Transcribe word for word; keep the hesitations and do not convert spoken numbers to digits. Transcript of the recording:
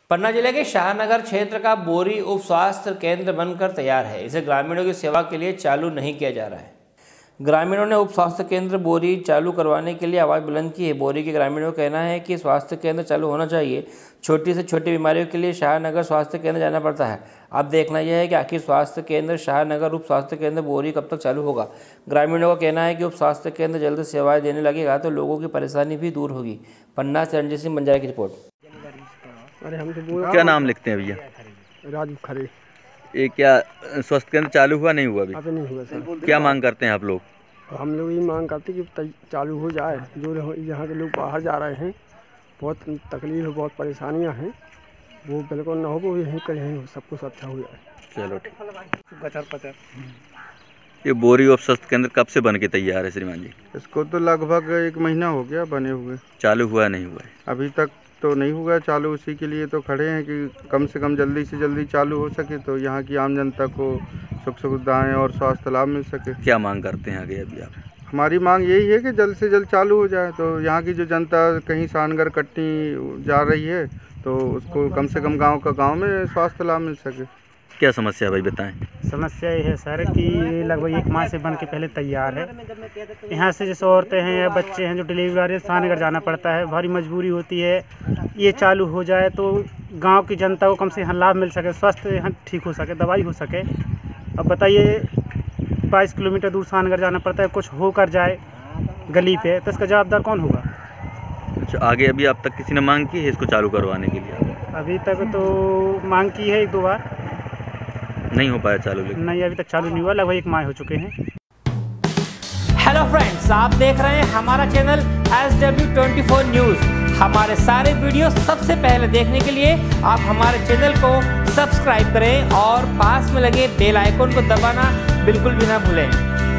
पन्ना जिले के शाहनगर क्षेत्र का बोरी उप स्वास्थ्य केंद्र बनकर तैयार है। इसे ग्रामीणों की सेवा के लिए चालू नहीं किया जा रहा है। ग्रामीणों ने उप स्वास्थ्य केंद्र बोरी चालू करवाने के लिए आवाज़ बुलंद की है। बोरी के ग्रामीणों का कहना है कि स्वास्थ्य केंद्र चालू होना चाहिए। छोटी से छोटी बीमारियों के लिए शाहनगर स्वास्थ्य केंद्र जाना पड़ता है। अब देखना यह है कि आखिर स्वास्थ्य केंद्र शाहनगर उप स्वास्थ्य केंद्र बोरी कब तक चालू होगा। ग्रामीणों का कहना है कि उप स्वास्थ्य केंद्र जल्द सेवाएं देने लगेगा तो लोगों की परेशानी भी दूर होगी। पन्ना से रणजीत सिंह बंजारा की रिपोर्ट। अरे हम तो क्या नाम लिखते हैं भैया? राजू खरे। ये क्या स्वास्थ्य केंद्र चालू हुआ नहीं हुआ अभी? अभी नहीं हुआ सर। क्या मांग करते हैं आप लोग? हम लोग ये मांग करते हैं कि चालू हो जाए। जो यहाँ के लोग बाहर जा रहे हैं, बहुत तकलीफ है, बहुत परेशानियाँ हैं, वो बिल्कुल ना हो, वो यहीं कर यहीं सब कुछ अच्छा हो जाए। चलो ठीक। ये बोरी उप स्वास्थ्य केंद्र कब से बन के तैयार है श्रीमान जी? इसको तो लगभग एक महीना हो गया बने हुए। चालू हुआ नहीं हुआ है? अभी तक तो नहीं हुआ चालू। उसी के लिए तो खड़े हैं कि कम से कम जल्दी से जल्दी चालू हो सके तो यहाँ की आम जनता को सुख सुविधाएँ और स्वास्थ्य लाभ मिल सके। क्या मांग करते हैं आगे अभी आप? हमारी मांग यही है कि जल्द से जल्द चालू हो जाए तो यहाँ की जो जनता कहीं शाहनगर कटनी जा रही है तो उसको कम से कम गांव का गांव में स्वास्थ्य लाभ मिल सके। क्या समस्या है भाई बताएं? समस्या ये है सर कि लगभग एक माह से बन के पहले तैयार है। यहाँ से जैसे औरतें हैं या बच्चे हैं जो डिलीवरी आ रहे हैं शाहनगर जाना पड़ता है, भारी मजबूरी होती है। ये चालू हो जाए तो गांव की जनता को कम से यहाँ लाभ मिल सके, स्वास्थ्य यहाँ ठीक हो सके, दवाई हो सके। अब बताइए बाईस किलोमीटर दूर शाहनगर जाना पड़ता है, कुछ होकर जाए गली पे तो इसका जवाबदार कौन होगा? अच्छा, आगे अभी अब तक किसी ने मांग की है इसको चालू करवाने के लिए? अभी तक तो मांग की है एक दो बार, नहीं हो पाया चालू। लेकिन नहीं अभी तक चालू नहीं हुआ, लगभग एक माह हो चुके हैं। हेलो फ्रेंड्स, आप देख रहे हैं हमारा channel S W twenty four news. हमारे सारे वीडियो सबसे पहले देखने के लिए आप हमारे चैनल को सब्सक्राइब करें और पास में लगे बेल आइकन को दबाना बिल्कुल भी ना भूलें।